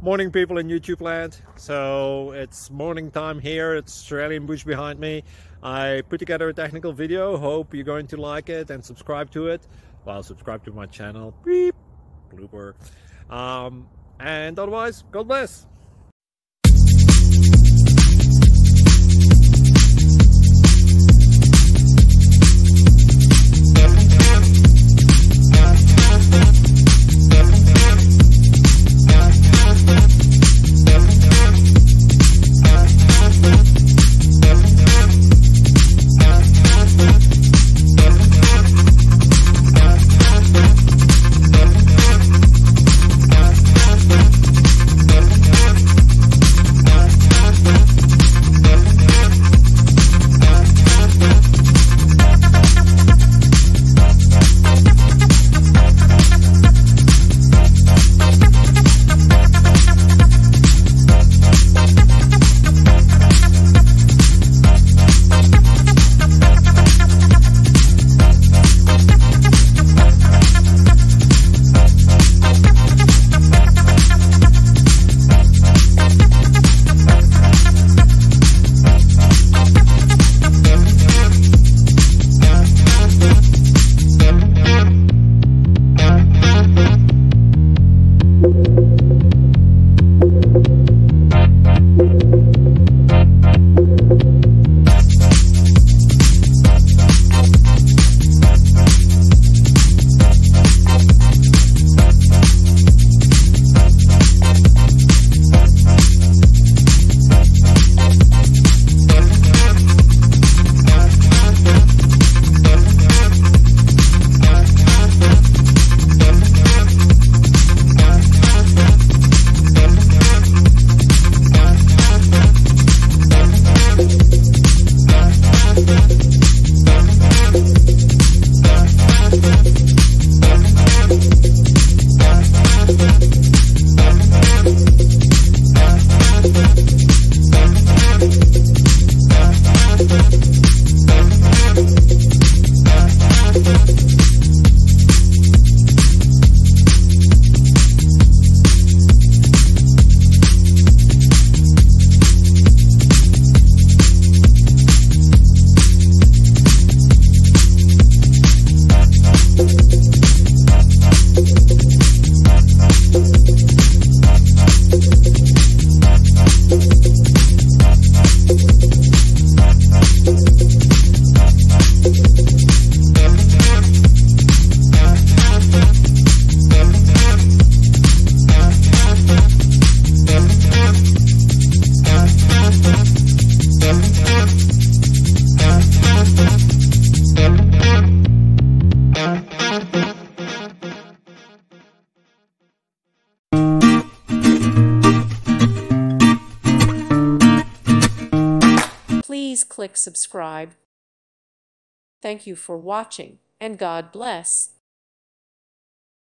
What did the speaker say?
Morning, people in YouTube land. So it's morning time here. It's Australian bush behind me. I put together a technical video. Hope you're going to like it and subscribe to it. Well, subscribe to my channel. Beep. Blooper. And otherwise, God bless. Please click subscribe. Thank you for watching, and God bless.